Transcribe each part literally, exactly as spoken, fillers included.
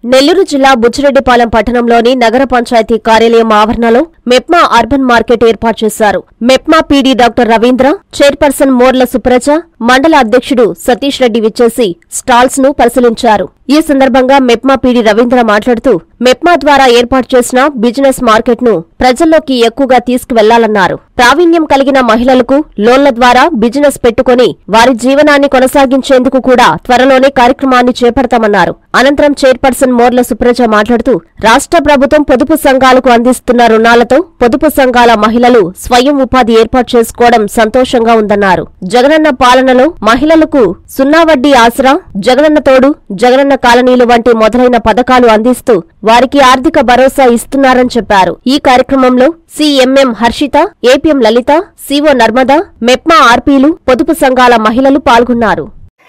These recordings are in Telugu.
నెల్లూరు జిల్లా బుచ్చిరెడ్డిపాలెం పట్టణంలోని నగర పంచాయతీ కార్యాలయం ఆవరణలో మెప్మా అర్బన్ మార్కెట్ ఏర్పాటు చేశారు. MEPMA PD doctor Ravindra, chairperson Morla Supraja, మండల అధ్యక్షుడు సతీష్ రెడ్డి విచ్చేసి స్టాల్స్ ను పరిశీలించారు. ఈ సందర్భంగా మెప్మా పీడీ రవీంద్ర మాట్లాడుతూ మెప్మా ద్వారా ఏర్పాటు చేసిన బిజినెస్ మార్కెట్ ను ప్రజల్లోకి ఎక్కువగా తీసుకువెళ్లాలన్నారు. ప్రావీణ్యం కలిగిన మహిళలకు లోన్ల ద్వారా బిజినెస్ పెట్టుకుని వారి జీవనాన్ని కొనసాగించేందుకు కూడా త్వరలోనే కార్యక్రమాన్ని చేపడతామన్నారు. అనంతరం చైర్పర్సన్ మోర్ల సుప్రజ మాట్లాడుతూ రాష్ట్ర ప్రభుత్వం పొదుపు సంఘాలకు అందిస్తున్న రుణాలతో పొదుపు సంఘాల మహిళలు స్వయం ఉపాధి ఏర్పాటు చేసుకోవడం సంతోషంగా ఉందన్నారు. జగనన్న పాలనలో మహిళలకు సున్నా వడ్డీ ఆసరా, జగనన్న తోడు, జగనన్న కాలనీలు వంటి మొదలైన పథకాలు అందిస్తూ వారికి ఆర్థిక భరోసా ఇస్తున్నారని చెప్పారు. ఈ కార్యక్రమంలో CMM Harshita, APM Lalitha, CO Narmada, MEPMA ఆర్పీలు, పొదుపు సంఘాల మహిళలు పాల్గొన్నారు.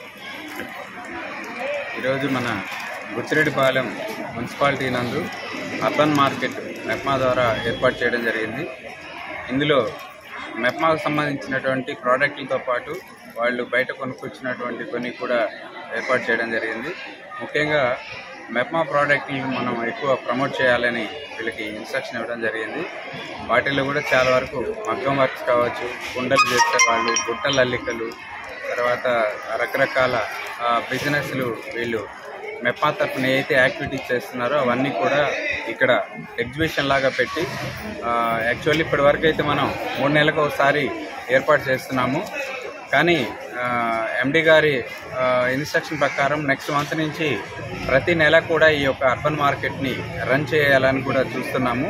ఈరోజు మన బుచ్చిరెడ్డిపాలెం మున్సిపాలిటీ నందు అర్బన్ మార్కెట్ మెప్మా ద్వారా ఏర్పాటు చేయడం జరిగింది. ఇందులో మెప్మాకు సంబంధించినటువంటి ప్రోడక్ట్లతో పాటు వాళ్ళు బయట కొనుక్కొచ్చినటువంటి కొన్ని కూడా ఏర్పాటు చేయడం జరిగింది. ముఖ్యంగా మెప్మా ప్రోడక్ట్లను మనం ఎక్కువ ప్రమోట్ చేయాలని వీళ్ళకి ఇన్స్ట్రక్షన్ ఇవ్వడం జరిగింది. వాటిల్లో కూడా చాలా వరకు మగ్గం వర్క్స్ కావచ్చు, కుండలు చేసే వాళ్ళు, బుట్టల అల్లికలు, తర్వాత రకరకాల బిజినెస్లు వీళ్ళు మెప్మా తరఫున ఏదైతే యాక్టివిటీస్ చేస్తున్నారో అవన్నీ కూడా ఇక్కడ ఎగ్జిబిషన్ లాగా పెట్టి యాక్చువల్లీ ఇప్పటి వరకు అయితే మనం మూడు నెలలకు ఒకసారి ఏర్పాటు చేస్తున్నాము. కానీ ఎండి గారి ఇన్స్ట్రక్షన్ ప్రకారం నెక్స్ట్ మంత్ నుంచి ప్రతి నెల కూడా ఈ యొక్క అర్బన్ మార్కెట్ని రన్ చేయాలని కూడా చూస్తున్నాము.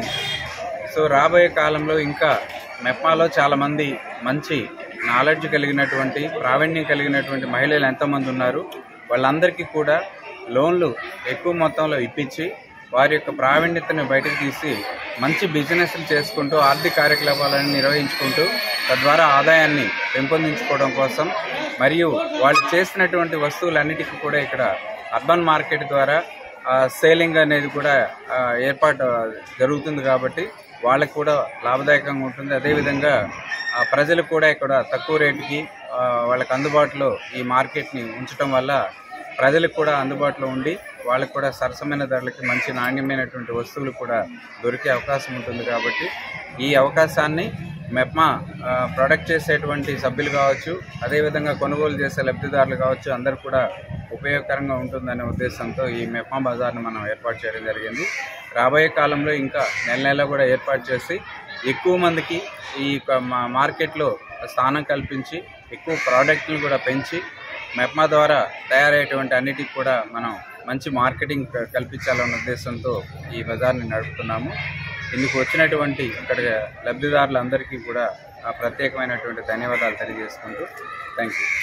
సో రాబోయే కాలంలో ఇంకా మెప్మాలో చాలామంది మంచి నాలెడ్జ్ కలిగినటువంటి, ప్రావీణ్యం కలిగినటువంటి మహిళలు ఎంతోమంది ఉన్నారు. వాళ్ళందరికీ కూడా లోన్లు ఎక్కువ మొత్తంలో ఇప్పించి వారి యొక్క ప్రావీణ్యతను బయటకు తీసి మంచి బిజినెస్లు చేసుకుంటూ ఆర్థిక కార్యకలాపాలను నిర్వహించుకుంటూ తద్వారా ఆదాయాన్ని పెంపొందించుకోవడం కోసం మరియు వాళ్ళు చేసినటువంటి వస్తువులన్నిటికీ కూడా ఇక్కడ అర్బన్ మార్కెట్ ద్వారా సేలింగ్ అనేది కూడా ఏర్పాటు జరుగుతుంది. కాబట్టి వాళ్ళకు కూడా లాభదాయకంగా ఉంటుంది. అదేవిధంగా ప్రజలు కూడా ఇక్కడ తక్కువ రేటుకి వాళ్ళకి అందుబాటులో ఈ మార్కెట్ని ఉంచడం వల్ల ప్రజలకు కూడా అందుబాటులో ఉండి వాళ్ళకు కూడా సరసమైన ధరలకి మంచి నాణ్యమైనటువంటి వస్తువులు కూడా దొరికే అవకాశం ఉంటుంది. కాబట్టి ఈ అవకాశాన్ని మెప్మా ప్రొడక్ట్ చేసేటువంటి సభ్యులు కావచ్చు, అదేవిధంగా కొనుగోలు చేసే లబ్ధిదారులు కావచ్చు, అందరూ కూడా ఉపయోగకరంగా ఉంటుందనే ఉద్దేశంతో ఈ మెప్మా బజార్ను మనం ఏర్పాటు చేయడం జరిగింది. రాబోయే కాలంలో ఇంకా నెల నెల కూడా ఏర్పాటు చేసి ఎక్కువ మందికి ఈ మార్కెట్లో స్థానం కల్పించి ఎక్కువ ప్రోడక్ట్ని కూడా పెంచి మెప్మా ద్వారా తయారయ్యేటువంటి అన్నిటికి కూడా మనం మంచి మార్కెటింగ్ కల్పించాలన్న ఉద్దేశంతో ఈ బజార్ని నడుపుతున్నాము. ఇందుకు వచ్చినటువంటి ఇక్కడ లబ్ధిదారులందరికీ కూడా ప్రత్యేకమైనటువంటి ధన్యవాదాలు తెలియజేసుకుంటూ థ్యాంక్ యూ.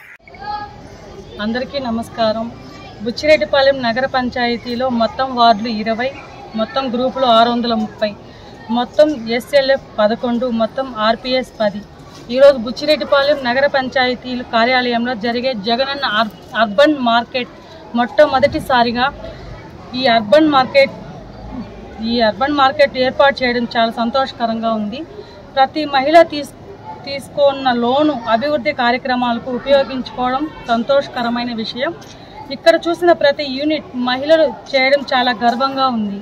అందరికీ నమస్కారం. బుచ్చిరెడ్డిపాలెం నగర పంచాయతీలో మొత్తం వార్డులు ఇరవై, మొత్తం గ్రూపులు ఆరు వందల ముప్పై, మొత్తం ఎస్ఎల్ఎఫ్ పదకొండు, మొత్తం ఆర్పిఎస్ పది. ఈరోజు బుచ్చిరెడ్డిపాలెం నగర పంచాయతీలు కార్యాలయంలో జరిగే జగనన్న అర్బన్ మార్కెట్ మొట్టమొదటిసారిగా ఈ అర్బన్ మార్కెట్ ఈ అర్బన్ మార్కెట్ ఏర్పాటు చేయడం చాలా సంతోషకరంగా ఉంది. ప్రతి మహిళ తీసు తీసుకున్న లోను అభివృద్ధి కార్యక్రమాలకు ఉపయోగించుకోవడం సంతోషకరమైన విషయం. ఇక్కడ చూసిన ప్రతి యూనిట్ మహిళలు చేయడం చాలా గర్వంగా ఉంది.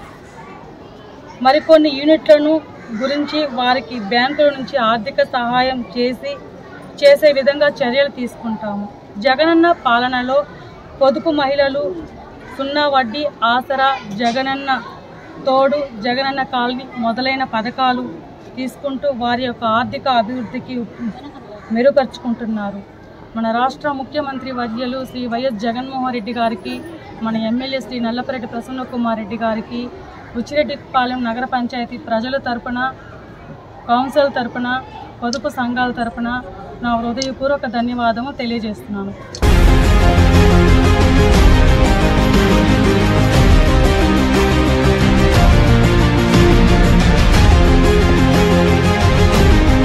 మరికొన్ని యూనిట్లను గురించి వారికి బ్యాంకుల నుంచి ఆర్థిక సహాయం చేసి చేసే విధంగా చర్యలు తీసుకుంటాము. జగనన్న పాలనలో పొదుపు మహిళలు, సున్నా వడ్డీ ఆసరా, జగనన్న తోడు, జగనన్న కాలనీ మొదలైన పథకాలు తీసుకుంటూ వారి యొక్క ఆర్థిక అభివృద్ధికి మెరుగుపరుచుకుంటున్నారు. మన రాష్ట్ర ముఖ్యమంత్రి వర్యులు శ్రీ వైఎస్ జగన్మోహన్ రెడ్డి గారికి, మన ఎమ్మెల్యే శ్రీ నల్లపరెడ్డి ప్రసన్న కుమార్ రెడ్డి గారికి, బుచ్చిరెడ్డిపాలెం నగర పంచాయతీ ప్రజల తరపున, కౌన్సిల్ తరపున, పొదుపు సంఘాల తరపున నా హృదయపూర్వక ధన్యవాదము తెలియజేస్తున్నాను.